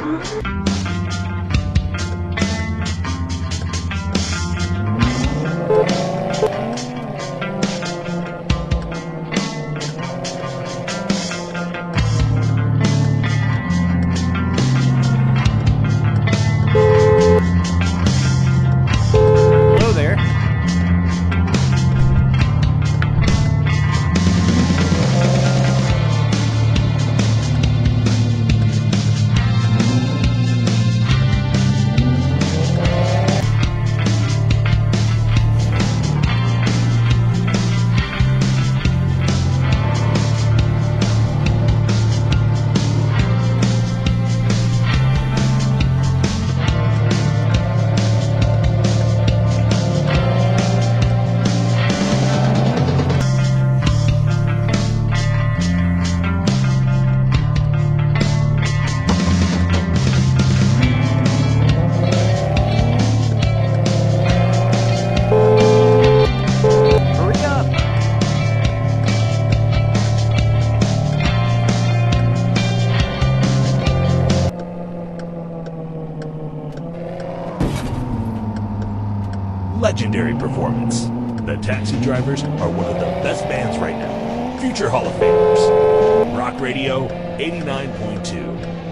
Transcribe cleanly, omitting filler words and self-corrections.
Hello there. Hurry up. Legendary performance. The Taxi Drivers are one of the best bands right now. Future Hall of Famers. Rock Radio 89.2.